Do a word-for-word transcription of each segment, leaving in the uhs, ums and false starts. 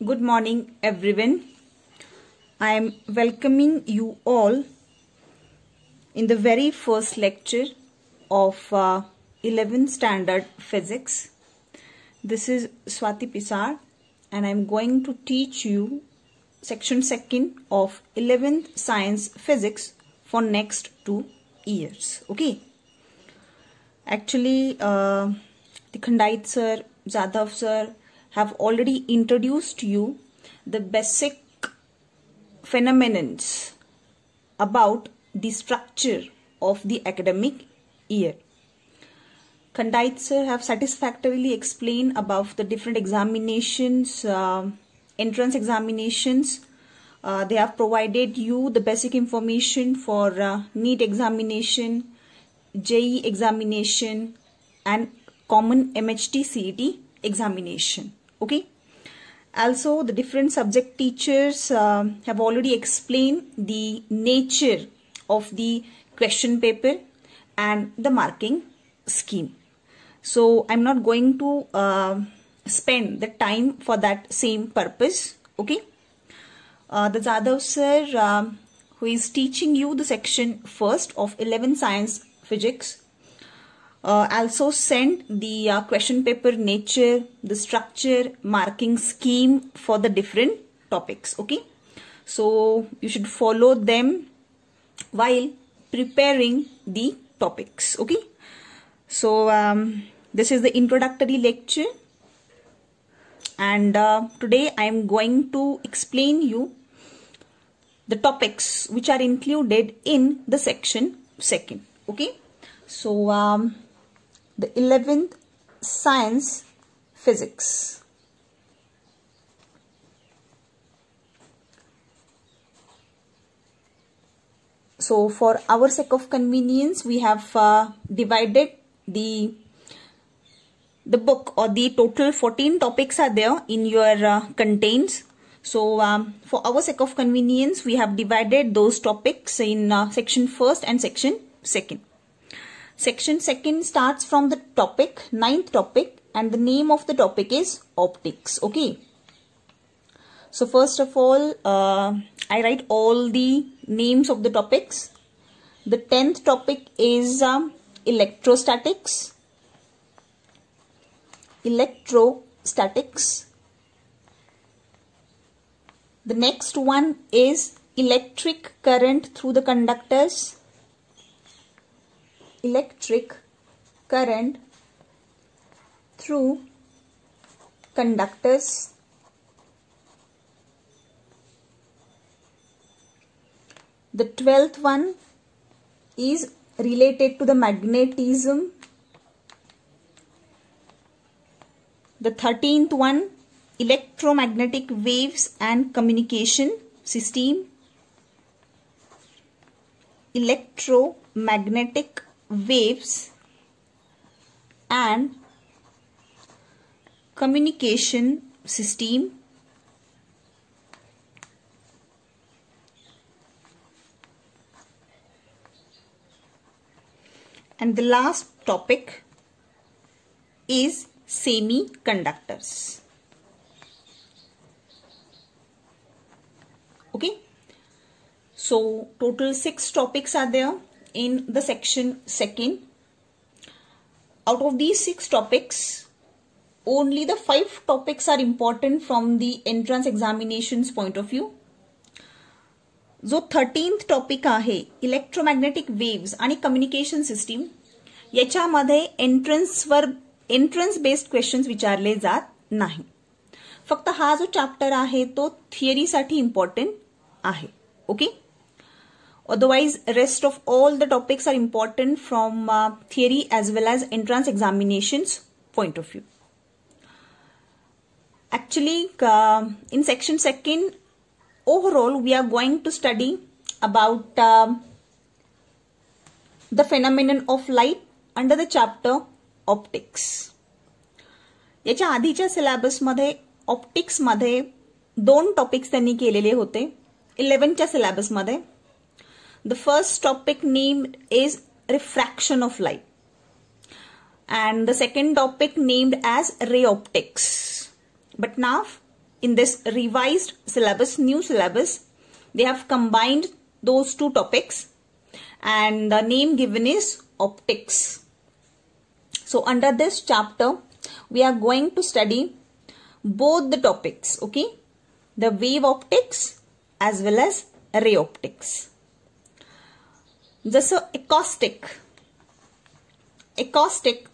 Good morning, everyone. I am welcoming you all in the very first lecture of uh, eleventh Standard Physics. This is Swati Pisar, and I am going to teach you section second of eleventh Science Physics for next two years. Okay. Actually, uh, the Khandait sir, Jadhav sir have already introduced you the basic phenomena about the structure of the academic year. Khandait sir have satisfactorily explained about the different examinations, uh, entrance examinations. Uh, they have provided you the basic information for uh, NEET examination, J E E examination, and common M H T C E T examination. Okay. Also, the different subject teachers uh, have already explained the nature of the question paper and the marking scheme. So, I'm not going to uh, spend the time for that same purpose. Okay. Uh, the Jadhav sir, uh, who is teaching you the section first of eleventh Science Physics, Uh, also send the uh, question paper nature, the structure, marking scheme for the different topics. Okay. So, you should follow them while preparing the topics. Okay. So, um, this is the introductory lecture. And uh, today I am going to explain you the topics which are included in the section second. Okay. So, um, the eleventh Science Physics. So, for our sake of convenience, we have uh, divided the the book, or the total fourteen topics are there in your uh, contents. So, um, for our sake of convenience, we have divided those topics in uh, section first and section second. Section second starts from the topic, ninth topic, and the name of the topic is optics. Okay. So, first of all, uh, I write all the names of the topics. The tenth topic is um, electrostatics. Electrostatics. The next one is electric current through the conductors. Electric current through conductors. The twelfth one is related to the magnetism. The thirteenth one, electromagnetic waves and communication system. Electromagnetic waves and communication system. And the last topic is semiconductors. Okay. So, total six topics are there in the section second. Out of these six topics, only the five topics are important from the entrance examinations point of view. जो thirteenth topic आहे electromagnetic waves आणि communication system, याच्यामध्ये entrance वर entrance based questions विचारले जात नाही. फक्त हा जो चॅप्टर आहे तो थिअरी साठी इम्पॉर्टंट आहे. Okay. Otherwise, rest of all the topics are important from uh, theory as well as entrance examinations point of view. Actually, uh, in section second, overall, we are going to study about uh, the phenomenon of light under the chapter optics. याच्या आधीच्या syllabus मध्ये optics मध्ये दोन topics त्यांनी केलेले होते इलेव्हनच्या syllabus मध्ये. The first topic named is refraction of light, and the second topic named as ray optics. But now in this revised syllabus, new syllabus, they have combined those two topics and the name given is optics. So under this chapter, we are going to study both the topics, okay? The wave optics as well as ray optics. जसं acoustic. Acoustic,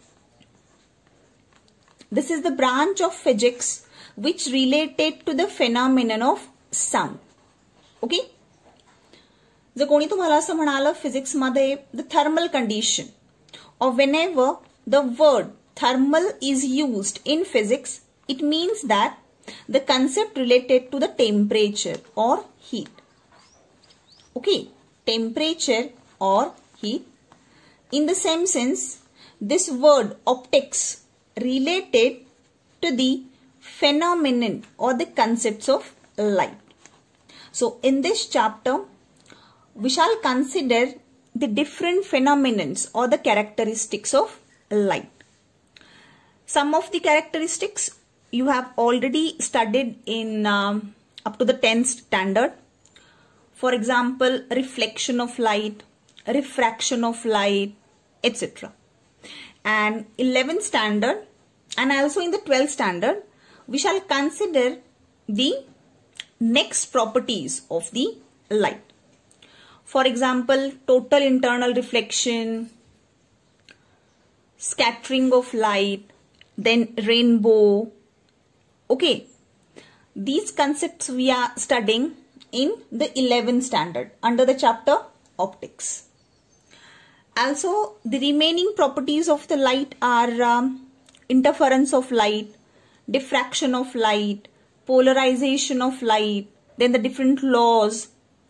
this is the branch of physics which related to the phenomenon of sound. Okay? जर कोणी तुम्हाला असं म्हणालं physics मध्ये the thermal condition or whenever the word thermal is used in physics, it means that the concept related to the temperature or heat. Okay, temperature or heat. In the same sense, this word optics related to the phenomenon or the concepts of light. So in this chapter, we shall consider the different phenomenons or the characteristics of light. Some of the characteristics you have already studied in um, up to the tenth standard. For example, reflection of light, refraction of light, et cetera. And eleventh standard and also in the twelfth standard, we shall consider the next properties of the light. For example, total internal reflection, scattering of light, then rainbow. Okay, these concepts we are studying in the eleventh standard under the chapter optics. Also, the remaining properties of the light are um, interference of light, diffraction of light, polarization of light, then the different laws,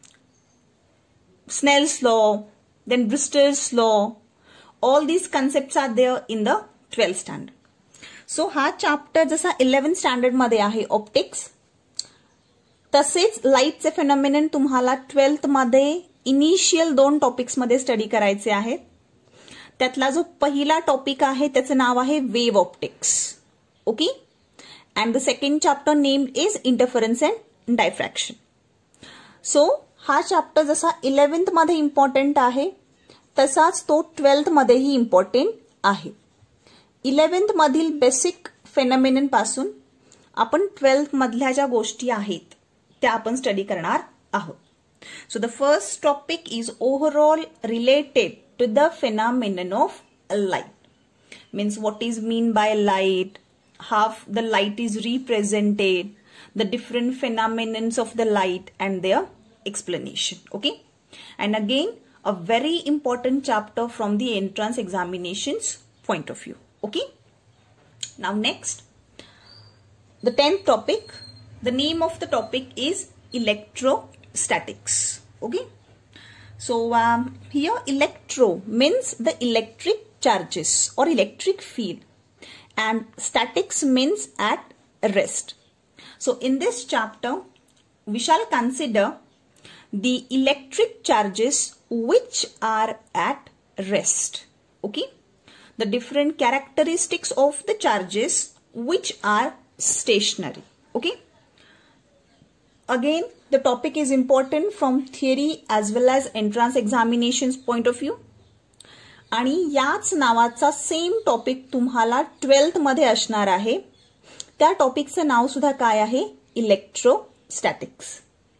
Snell's law, then Brewster's law. All these concepts are there in the twelfth standard. So हा chapter जसा eleventh standard मध्ये आहे optics, तसेच लाईटचे फेनॉमेनन तुम्हाला twelfth मध्ये initial दोन topics मध्ये study करायचे आहेत. त्यातला जो पहिला टॉपिक आहे त्याचं नाव आहे wave optics. Okay, and the second chapter named is interference and diffraction. So हा चॅप्टर जसा इलेव्हन्थ मध्ये इम्पॉर्टंट आहे तसाच तो ट्वेल्थ मध्येही इम्पॉर्टंट आहे. इलेव्हन्थ मधील बेसिक फेनॉमेनन पासून आपण ट्वेल्थ मधल्या ज्या गोष्टी आहेत त्या आपण स्टडी करणार आहोत. So the first topic is overall related to the phenomenon of light. Means what is mean by light, how the light is represented, the different phenomenons of the light and their explanation. Okay, and again a very important chapter from the entrance examinations point of view. Okay, now next, the tenth topic. The name of the topic is electrostatics. Okay, so um, here electro means the electric charges or electric field and statics means at rest. So in this chapter we shall consider the electric charges which are at rest. Okay, the different characteristics of the charges which are stationary. Okay, again the topic is important from theory as well as entrance examinations point of view. आणि याच नावाचा same topic तुम्हाला twelfth मध्ये असणार आहे. त्या टॉपिकचं नाव सुद्धा काय आहे? Electrostatics.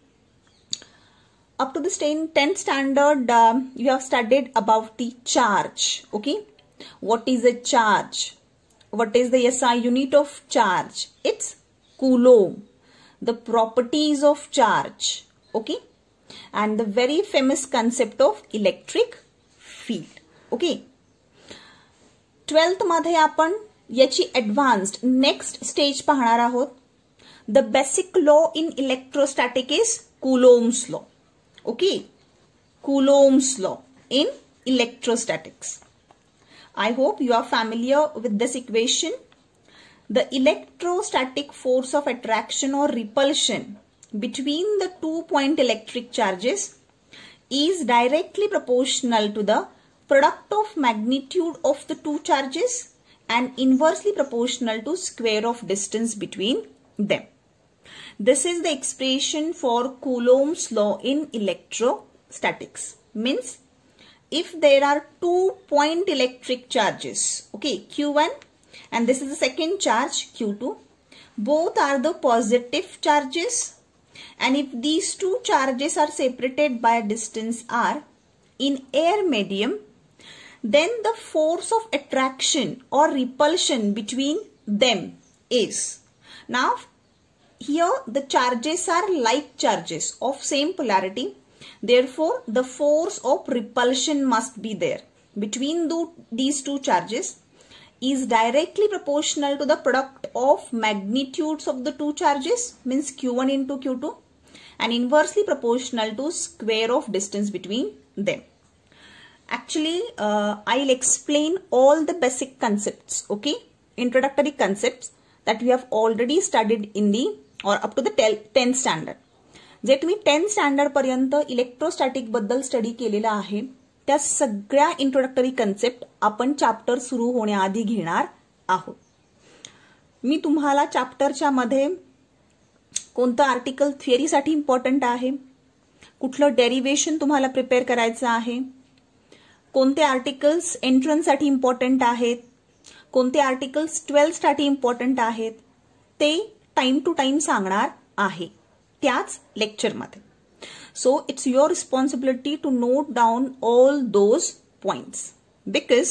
Up to the tenth standard, uh, you have studied about the charge. Okay, what is a charge? What is the S I unit of charge? It's coulomb. The properties of charge. Okay, and the very famous concept of electric field. Okay, twelfth मध्ये आपण याची advanced next stage पाहणार आहोत. The basic law in electrostatic is Coulomb's law. Okay, Coulomb's law in electrostatics. I hope you are familiar with this equation. The electrostatic force of attraction or repulsion between the two point electric charges is directly proportional to the product of magnitude of the two charges and inversely proportional to square of distance between them. This is the expression for Coulomb's law in electrostatics. Means if there are two point electric charges, okay, Q one and this is the second charge Q two, both are the positive charges, and if these two charges are separated by a distance r in air medium, then the force of attraction or repulsion between them is. Now here the charges are like charges of same polarity, therefore the force of repulsion must be there between the, these two charges is directly proportional to the product of magnitudes of the two charges, means Q one into Q two, and inversely proportional to square of distance between them. Actually, uh, I'll explain all the basic concepts, okay, introductory concepts that we have already studied in the or up to the tenth standard. जे तुम्ही tenth standard पर्यंत electrostatic बद्दल study केलेला आहे त्या सगळ्या introductory concept आपण chapter सुरू होण्याआधी घेणार आहोत. मी तुम्हाला चॅप्टरच्या मध्ये कोणतं आर्टिकल थिअरीसाठी इम्पॉर्टंट आहे, कुठलं डेरिव्हेशन तुम्हाला प्रिपेअर करायचं आहे, कोणते आर्टिकल्स एंट्रन्ससाठी इम्पॉर्टंट आहेत, कोणते आर्टिकल्स ट्वेल्थसाठी इम्पॉर्टंट आहेत, ते टाइम टू टाइम सांगणार आहे त्याच लेक्चरमध्ये. So it's your responsibility to note down all those points, because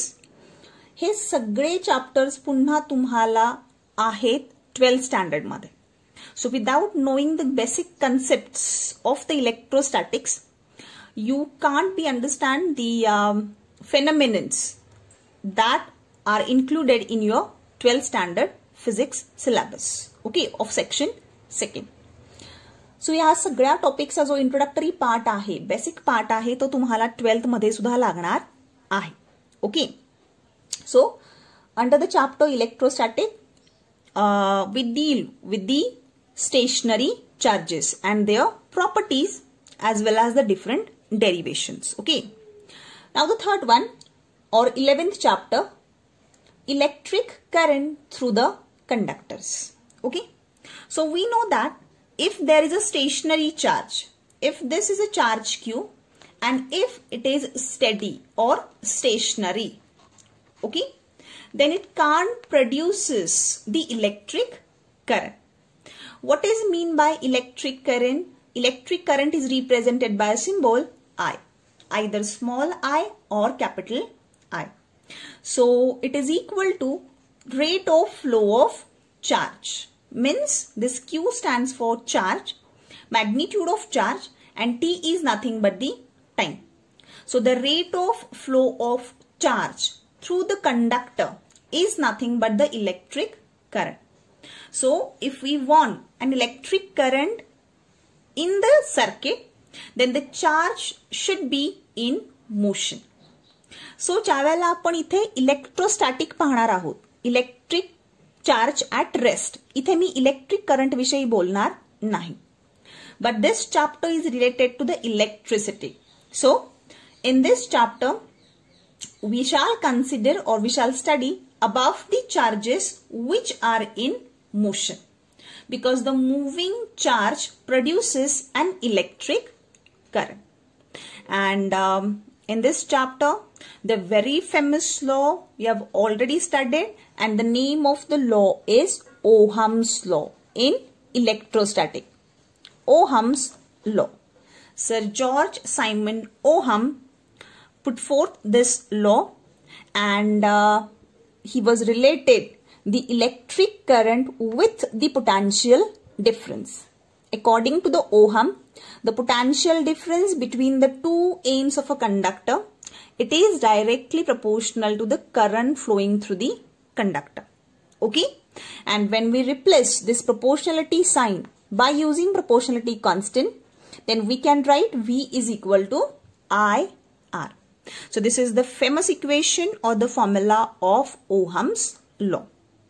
हे सगळे चॅप्टर्स पुन्हा तुम्हाला आहेत ट्वेल्थ स्टँडर्डमध्ये. So without knowing the basic concepts of the electrostatics you can't be understand the um, phenomenons that are included in your twelfth standard physics syllabus, okay, of section second. So या सगळ्या टॉपिक्सचा जो introductory part आहे, basic part आहे, तो तुम्हाला twelfth मध्ये सुद्धा लागणार आहे. Okay, so under the chapter electrostatic we deal with the stationary charges and their properties as well as the different derivations. Okay, now the third one or eleventh chapter, electric current through the conductors. Okay, so we know that if there is a stationary charge, if this is a charge Q and if it is steady or stationary, okay, then it can't produces the electric current. What is mean by electric current? Electric current is represented by a symbol I, either small I or capital I. So it is equal to rate of flow of charge, means this Q stands for charge, magnitude of charge, and T is nothing but the time. So the rate of flow of charge through the conductor is nothing but the electric current. So if we want an electric current in the circuit, then the charge should be in motion. So ज्यावेळेला आपण इथे electrostatic पाहणार आहोत, electric charge at rest, इथे मी electric current विषयी बोलणार नाही. But this chapter is related to the electricity. So in this chapter we shall consider or we shall study above the charges which are in motion, because the moving charge produces an electric current. And um, in this chapter, the very famous law we have already studied, and the name of the law is Ohm's law in electrostatic. Ohm's law. Sir George Simon Ohm put forth this law, and uh, he was related the electric current with the potential difference. According to the Ohm, the potential difference between the two ends of a conductor, it is directly proportional to the current flowing through the conductor. Okay, and when we replace this proportionality sign by using proportionality constant, then we can write V is equal to I R. So this is the famous equation or the formula of Ohm's law.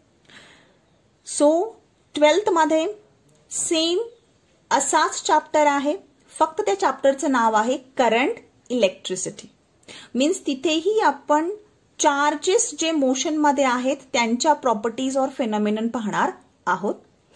So twelfth मध्ये same असाच chapter आहे, फक्त त्या चॅप्टरचं नाव आहे current electricity. Means तिथेही आपण charges जे motion मध्ये आहेत त्यांच्या प्रॉपर्टीज और फेनोमेनन पाहणार आहोत.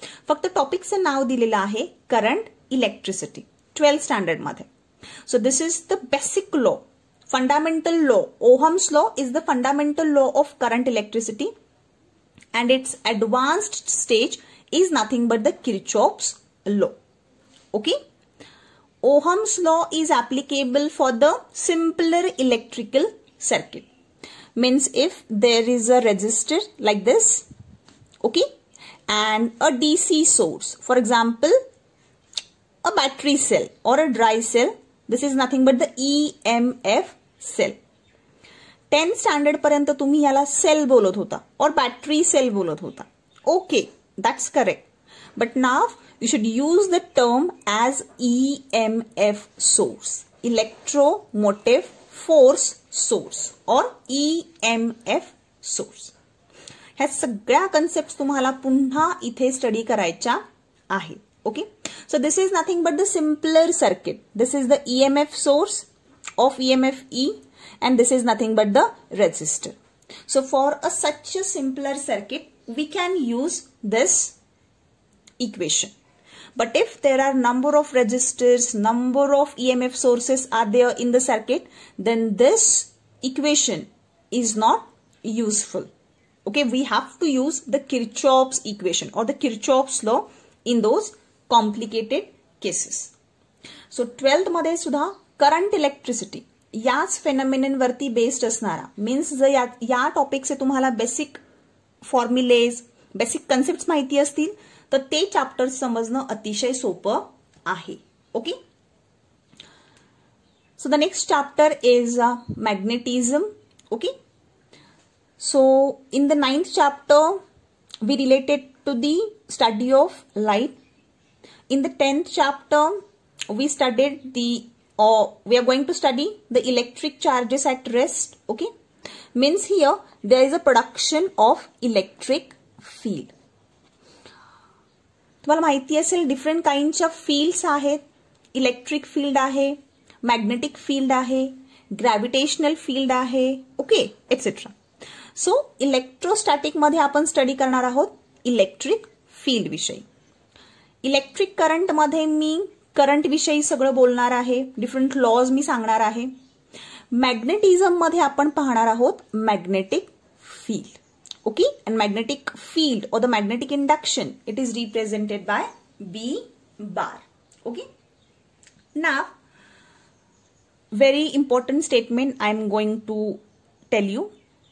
फक्त टॉपिकचं नाव दिलेलं आहे करंट इलेक्ट्रिसिटी ट्वेल्थ स्टँडर्ड मध्ये. So this is the basic law, fundamental law. Ohm's law is the fundamental law of current electricity, and its advanced stage is nothing but the Kirchhoff's law. Okay. Ohm's law is applicable for the simpler electrical circuit. Means if there is a resistor like this, okay, and a D C source, for example, a battery cell or a dry cell, this is nothing but the E M F cell. Tenth standard पर्यंत तुम्ही याला cell बोलत होता और battery cell बोलत होता. Okay, that's correct. But now you should use the term as E M F source, electromotive force source or E M F source. ह्या सगळ्या कन्सेप्ट तुम्हाला पुन्हा इथे स्टडी करायच्या आहेत. Okay, so this is nothing but the simpler circuit. This is the E M F source of E M F E, and this is nothing but the resistor. So for a such a simpler circuit, we can use this equation. But if there are number of resistors, number of E M F sources are there in the circuit, then this equation is not useful. Okay, we have to use the Kirchhoff's equation or the Kirchhoff's law in those complicated cases. So twelfth मध्ये सुद्धा current electricity याच फेनॉमिनन वरती based असणारा, means जर या, या टॉपिकचे तुम्हाला basic formulas, basic concept माहिती असतील तर ते चॅप्टर समजणं अतिशय सोपं आहे. Okay. So the next chapter is magnetism. Okay. So in the ninth chapter we related to the study of light. In the tenth chapter, we studied the, or we are going to study the electric charges at rest. Okay, means here there is a production of electric field. तुम्हाला माहिती असेल different kinds of fields आहेत. Electric field आहे, magnetic field आहे, gravitational field आहे, okay, etcetera. So electrostatic मध्ये आपण study करणार आहोत इलेक्ट्रिक फील्ड विषयी. इलेक्ट्रिक करंट मध्ये मी करंट विषयी सगळं बोलणार आहे, डिफरंट लॉज मी सांगणार आहे. मॅग्नेटिझम मध्ये आपण पाहणार आहोत magnetic field. Okay, and magnetic field or the magnetic induction it is represented by B bar. Okay. Now very important statement I am going to tell you.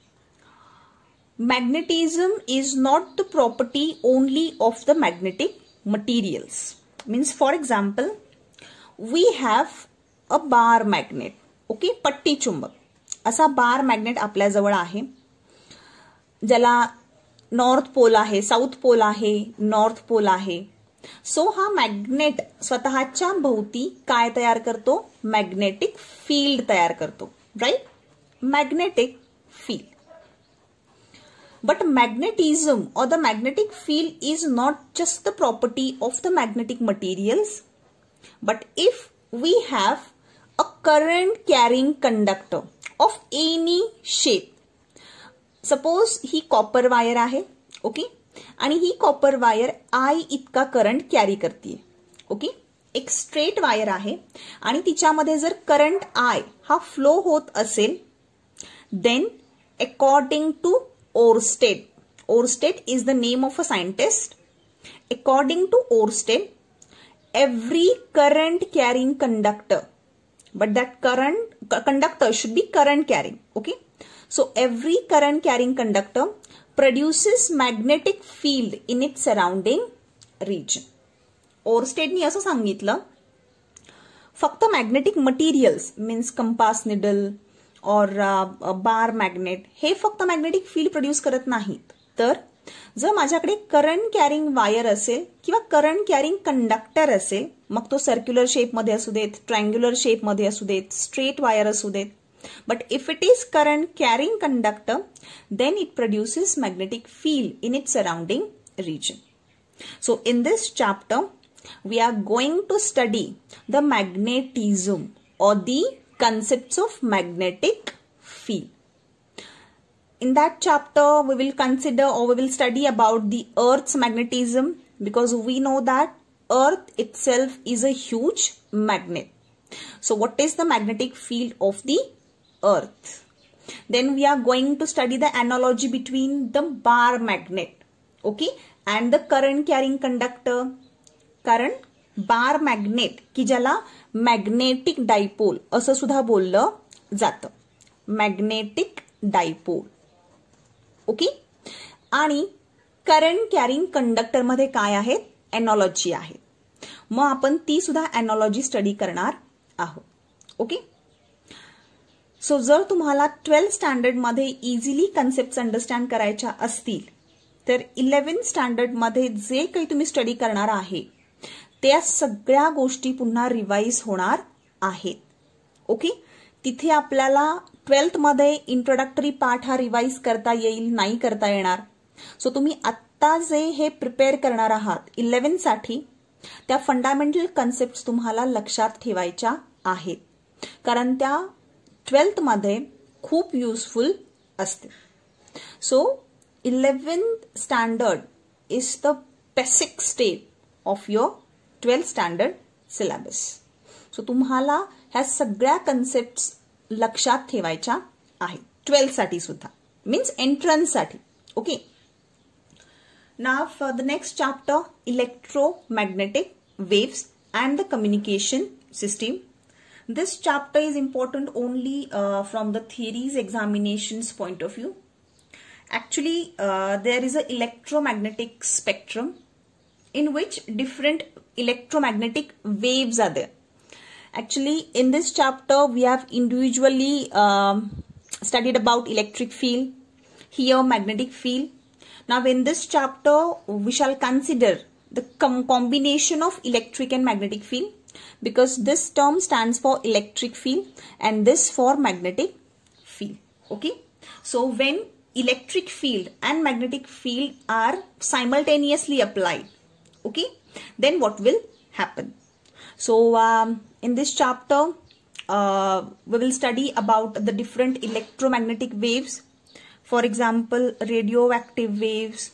Magnetism is not the property only of the magnetic materials. Means for example, we have a bar magnet. Okay, पट्टी चुंबक असा बार magnet आपल्या जवळ आहे, ज्याला north pole आहे, south pole आहे, north pole आहे. सो हा मॅग्नेट स्वतःच्या भोवती काय तयार करतो? मॅग्नेटिक फील्ड तयार करतो. Right, magnetic field. But magnetism or the magnetic field is not just the property of the magnetic materials, but if we have a current carrying conductor of any shape, suppose ही copper wire आहे, okay, आणि ही copper wire I इतका current carry करते. Okay, एक straight wire आहे आणि तिच्यामध्ये जर करंट आय हा फ्लो होत असेल, then according to Oersted. Oersted is the name of a scientist. According to Oersted, every current carrying conductor, but that current conductor should be current carrying. Okay, so every current carrying conductor produces magnetic field in its surrounding region. Oersted ने असं सांगितलं, फक्त magnetic materials means compass needle or bar magnet हे फक्त magnetic field produce करत नाहीत, तर जर माझ्याकडे करंट कॅरिंग वायर असेल किंवा करंट कॅरिंग कंडक्टर असेल, मग तो सर्क्युलर शेपमध्ये असू देत, ट्रायंग्युलर शेपमध्ये असू देत, स्ट्रेट वायर असू देत, but if it is current carrying conductor, then it produces magnetic field in its surrounding region. So in this chapter, we are going to study the magnetism or the concepts of magnetic field. In that chapter, we will consider or we will study about the Earth's magnetism, because we know that Earth itself is a huge magnet. So what is the magnetic field of the Earth? Then we are going to study the analogy between the bar magnet, okay, and the current carrying conductor. कारण बार magnet की ज्याला magnetic dipole असं सुद्धा बोललं जातं, magnetic dipole, okay. आणि current carrying conductor मध्ये काय आहेत, एनॉलॉजी आहे. मग आपण ती सुद्धा एनॉलॉजी स्टडी करणार आहोत, ओके. सो जर तुम्हाला ट्वेल्थ स्टँडर्ड मध्ये इझिली कन्सेप्ट अंडरस्टँड करायच्या असतील तर इलेव्हन्थ स्टँडर्ड मध्ये जे काही तुम्ही स्टडी करणार आहे त्या सगळ्या गोष्टी पुन्हा रिवाइज होणार आहेत, ओके. तिथे आपल्याला ट्वेल्थ मध्ये इंट्रोडक्टरी पार्ट हा रिवाइज करता येईल, नाही करता येणार. सो तुम्ही आत्ता जे हे प्रिपेअर करणार आहात इलेव्हन्थ साठी त्या फंडामेंटल कन्सेप्ट तुम्हाला लक्षात ठेवायच्या आहेत, कारण त्या ट्वेल्थ मध्ये खूप युजफुल असते. So eleventh standard is the basic step of your twelfth standard syllabus. So तुम्हाला ह्या सगळ्या कन्सेप्ट लक्षात ठेवायच्या आहेत ट्वेल्थ साठी सुद्धा, मीन्स एंट्रन्स साठी, okay. Now for the next chapter, electromagnetic waves and the communication system. This chapter is important only uh, from the theories examinations point of view. Actually, uh, there is an electromagnetic spectrum in which different electromagnetic waves are there. Actually, in this chapter, we have individually um, studied about electric field, here magnetic field. Now, in this chapter, we shall consider the com combination of electric and magnetic field, because this term stands for electric field and this for magnetic field, okay. So when electric field and magnetic field are simultaneously applied, okay, then what will happen? So um, in this chapter uh, we will study about the different electromagnetic waves. For example, radioactive waves,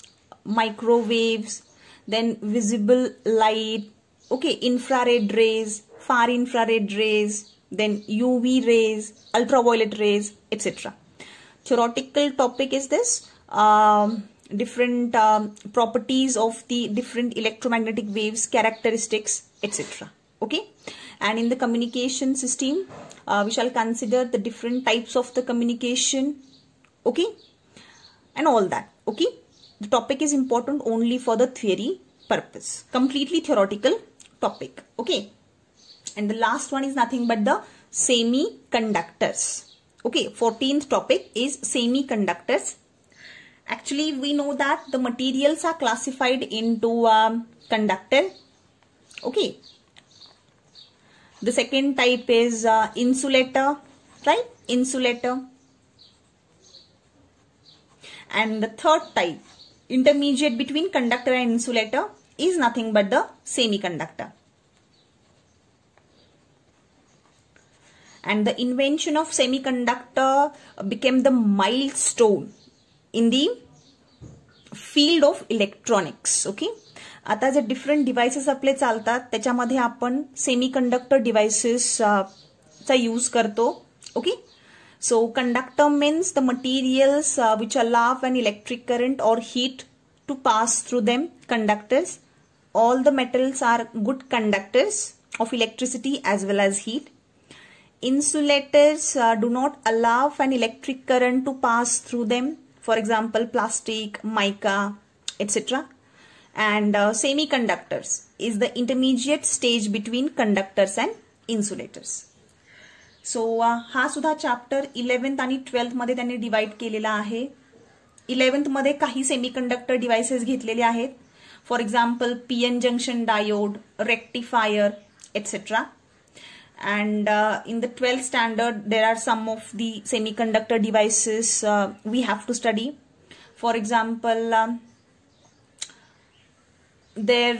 microwaves, then visible light, okay, infrared rays, far infrared rays, then U V rays, ultraviolet rays, et cetera. Theoretical topic is this, um, different um, properties of the different electromagnetic waves, characteristics, et cetera. Okay, and in the communication system, uh, we shall consider the different types of the communication, okay, and all that, okay. The topic is important only for the theory purpose, completely theoretical topic, okay. And the last one is nothing but the semiconductors, okay. fourteenth topic is semiconductors. Actually, we know that the materials are classified into um, conductor, okay. The second type is uh, insulator, right, insulator. And the third type, intermediate between conductor and insulator, is nothing but the semiconductor. And the invention of semiconductor became the milestone in the field of electronics, okay. आता जे different devices आपले चालतात त्याच्यामध्ये आपण semiconductor devices चा use करतो, okay. So conductor means the materials which allow an electric current or heat to pass through them, conductors. All the metals are good conductors of electricity as well as heat. Insulators uh, do not allow an electric current to pass through them. For example, plastic, mica, et cetera. And uh, semiconductors is the intermediate stage between conductors and insulators. So uh, हा सुद्धा chapter eleventh आणि twelfth मध्ये त्यांनी divide केलेला आहे. Eleventh मध्ये काही semiconductor devices घेतलेले आहेत. For example P N junction diode, rectifier, etcetera. And in the twelfth standard there are some of the semiconductor devices we have to study. For example there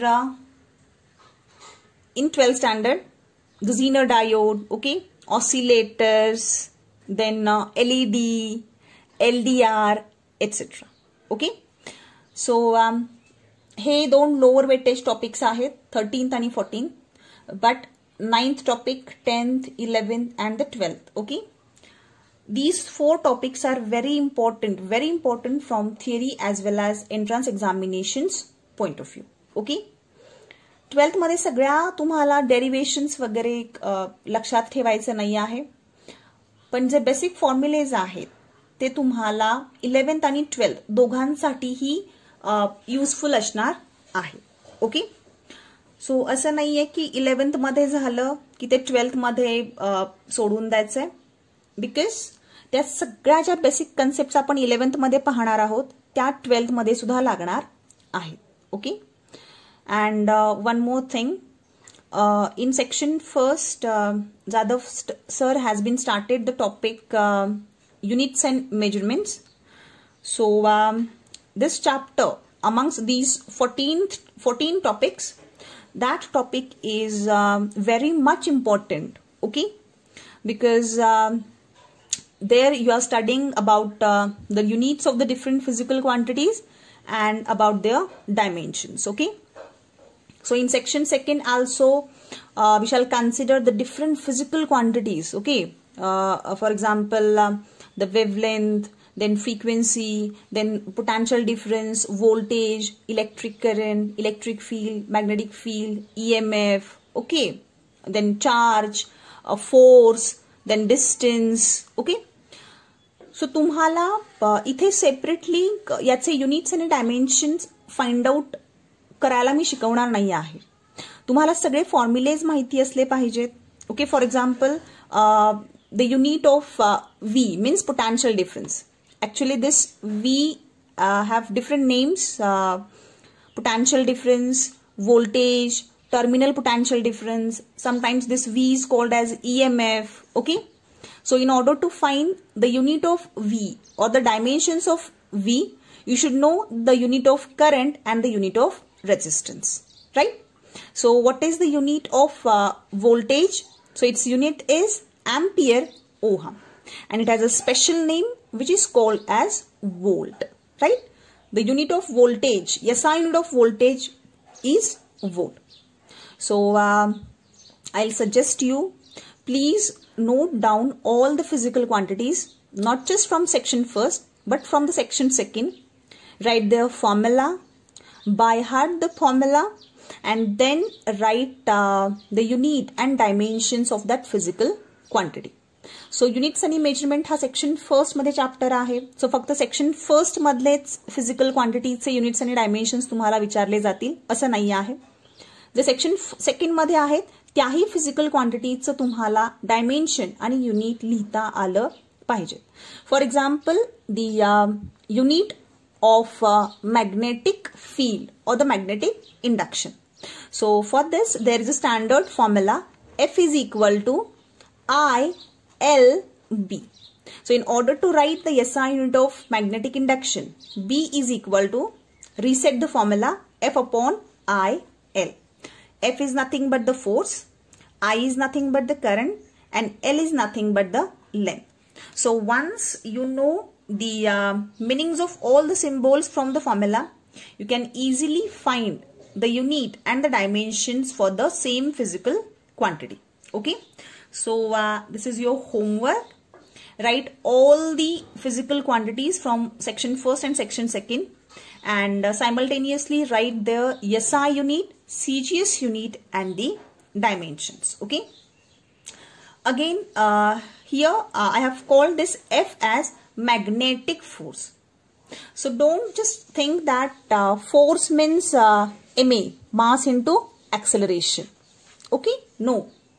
in twelfth standard the zener diode, okay, oscillators, then L E D, L D R, et cetera. Okay, so um, हे दोन lower weightage topics आहेत, thirteenth आणि fourteen, but ninth topic, tenth, eleventh and the twelfth. Okay, these four topics are very important, very important from theory as well as entrance examinations point of view. Okay, twelfth मध्ये सगळ्या तुम्हाला डेरिव्हेशन्स वगैरे लक्षात ठेवायचं नाही आहे, पण जे बेसिक फॉर्म्युलेज आहेत ते तुम्हाला इलेव्हन्थ आणि ट्वेल्थ दोघांसाठीही युजफुल असणार आहे. ओके, सो असं नाहीये की इलेव्हन्थ मध्ये झालं की ते ट्वेल्थ मध्ये सोडून द्यायचंय, बिकॉज त्या सगळ्या ज्या बेसिक कन्सेप्ट आपण इलेव्हन्थ मध्ये पाहणार आहोत त्या ट्वेल्थ मध्ये सुद्धा लागणार आहेत. Okay, and one more thing, in section first, uh, Jadhav sir has been started the topic uh, units and measurements. So um, this chapter, amongst these fourteen, fourteen topics, that topic is um, very much important. Okay, because um, there you are studying about uh, the units of the different physical quantities and about their dimensions. Okay, so in section second also uh, we shall consider the different physical quantities. Okay, uh, for example, uh, the wavelength, then frequency, then potential difference, voltage, electric current, electric field, magnetic field, E M F. Okay, then charge, uh, force, then distance. Okay, so तुम्हाला uh, इथे separately याचे units आणि dimensions find out करायला मी शिकवणार नाही आहे. तुम्हाला सगळे फॉर्म्युलेज माहिती असले पाहिजेत. Okay, for example the unit of V means potential difference. Actually this V have different names, potential difference, voltage, terminal potential difference. Sometimes this V is called as E M F. Okay, so in order to find the unit of V or the dimensions of V, you should know the unit of current and the unit of resistance, right? So what is the unit of uh, voltage? So its unit is ampere ohm, and it has a special name which is called as volt, right? The unit of voltage, S I unit of voltage is volt. So uh, I'll suggest you, please note down all the physical quantities, not just from section first but from the section second. Write their formula, by heart the formula, and then write uh, the unit and dimensions of that physical quantity. So units आणि measurement हा section first मध्ये chapter आहे. So फक्त section first मधलेच physical quantities चे units आणि dimensions तुम्हाला विचारले जातील असं नाही आहे. जे section second मध्ये आहेत त्याही physical quantities चं तुम्हाला dimension आणि unit लिहिता आलं पाहिजे. For example, the uh, unit of uh, magnetic field or the magnetic induction. So for this there is a standard formula, F is equal to I L B. So in order to write the S I unit of magnetic induction, B is equal to, reset the formula, F upon I L. F is nothing but the force, I is nothing but the current, and L is nothing but the length. So once you know the uh, meanings of all the symbols from the formula, you can easily find the unit and the dimensions for the same physical quantity. Okay, so uh, this is your homework. Write all the physical quantities from section first and section second, and uh, simultaneously write the S I unit, C G S unit, and the dimensions. Okay, again uh, here uh, I have called this F as magnetic force. So don't just think that uh, force means uh, M A, mass into acceleration. Okay, no,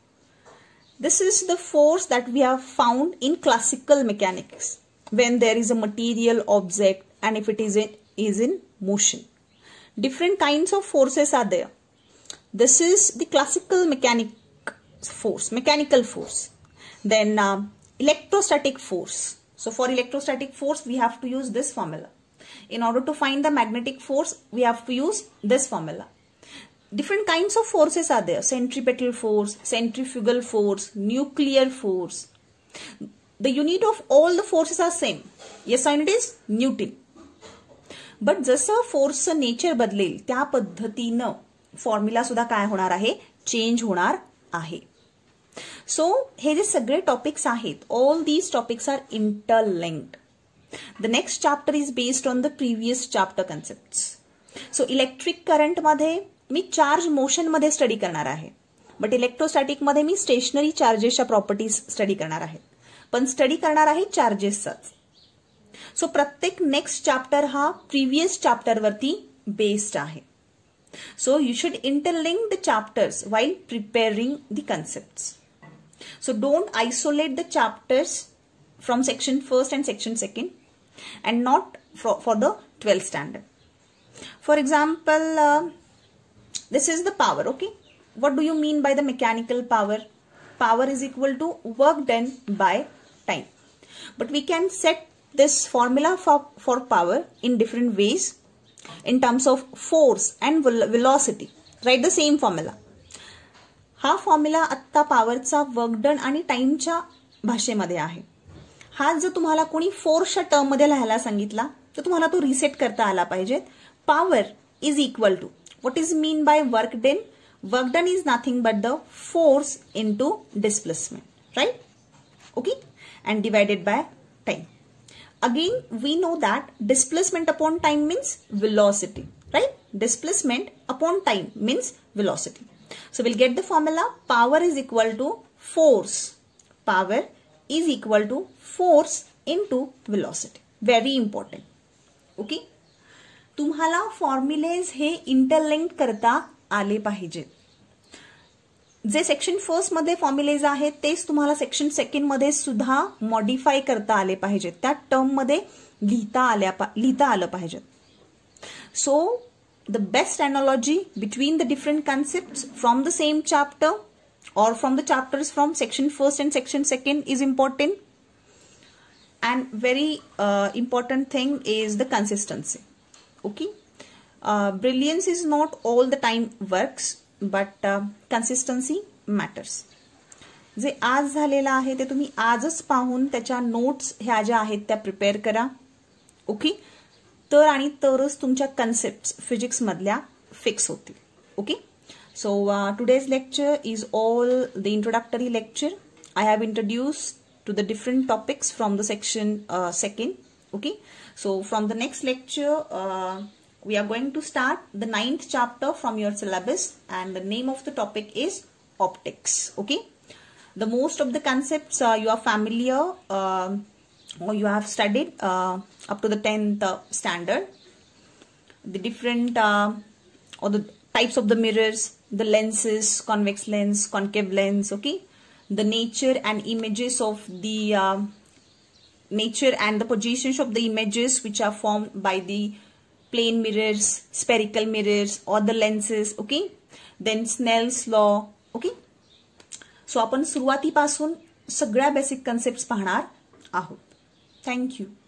this is the force that we have found in classical mechanics when there is a material object and if it is in, is in motion. Different kinds of forces are there. This is the classical mechanic force, mechanical force. Then uh, electrostatic force. So for electrostatic force, we have to use this formula. In order to find the magnetic force, we have to use this formula. Different kinds of forces are there. Centripetal force, centrifugal force, nuclear force. The unit of all the forces are same. S I unit is Newton. But जसं फोर्सचं nature बदलेल त्या पद्धतीनं formula सुद्धा काय होणार आहे, change होणार आहे. सो हे जे सगळे टॉपिक्स आहेत, all these topics are interlinked. The next chapter is based on the previous chapter concepts. So electric current मध्ये मी चार्ज मोशन मध्ये स्टडी करणार आहे, बट इलेक्ट्रोस्टॅटिक मध्ये मी स्टेशनरी चार्जेसच्या प्रॉपर्टीज स्टडी करणार आहे, पण स्टडी करणार आहे चार्जेसचाच. सो प्रत्येक नेक्स्ट चॅप्टर हा प्रिव्हियस चॅप्टर वरती बेस्ड आहे. So you should interlink the chapters while preparing the concepts. So don't isolate the chapters from section first and section second and not for, for the twelfth standard. For example, uh, this is the power, okay? What do you mean by the mechanical power? Power is equal to work done by time. But we can set this formula for, for power in different ways. In terms of force and velocity, write the same formula. हा formula आत्ता पॉवरचा work done आणि टाइमच्या भाषेमध्ये आहे. हा जर तुम्हाला कोणी फोर्सच्या टर्म मध्ये लिहायला सांगितला तर तुम्हाला तो रिसेट करता आला पाहिजे. Power is equal to what is mean by work done. Work done is nothing but the force into displacement, right? Okay, and divided by time. Again, we know that displacement upon time means velocity, right? Displacement upon time means velocity. So we'll get the formula. Power is equal to force. Power is equal to force into velocity. Very important. Okay? तुम्हाला formulae हे interlink करता आले पाहिजेत. जे section first मध्ये formulae आहेत तेच तुम्हाला सेक्शन सेकंड मध्ये सुद्धा मॉडिफाय करता आले पाहिजेत, त्या टर्म मध्ये लिहिता आल्या लिहिता आलं पाहिजे. So the best analogy between the different concepts from the same chapter or from the chapters from section first and section second is important. And very uh, important thing is the consistency. Okay, uh, brilliance is not all the time works, but uh, consistency matters. जे आज झालेला आहे ते तुम्ही आजच पाहून त्याच्या notes ह्या ज्या आहेत त्या प्रिपेअर करा. ओके, तर आणि तरच तुमच्या कन्सेप्ट्स फिजिक्स मधल्या फिक्स होतील. Okay, so uh, today's lecture is all the introductory lecture. I have introduced to the different topics from the section uh, second. Okay, so from the next lecture uh, we are going to start the ninth chapter from your syllabus, and the name of the topic is optics. Okay, the most of the concepts uh, you are familiar uh, or you have studied uh, up to the tenth uh, standard. The different uh, or the types of the mirrors, the lenses, convex lens, concave lens. Okay, the nature and images of the uh, nature and the positions of the images which are formed by the plane mirrors, spherical mirrors or the lenses. Okay, then Snell's law. Okay, so आपण सुरुवातीपासून सगळ्या basic concepts पाहणार आहोत. Thank you.